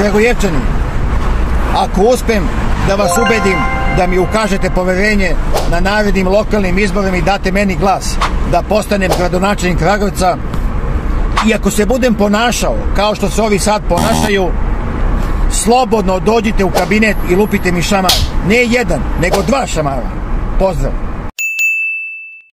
Kragujevčani, ako uspem da vas ubedim da mi ukažete poverenje na narednim lokalnim izborima i date meni glas da postanem gradonačelnik Kragujevca, i ako se budem ponašao kao što se ovi sad ponašaju, slobodno dođite u kabinet i lupite mi šamar. Ne jedan, nego 2 šamara. Pozdrav.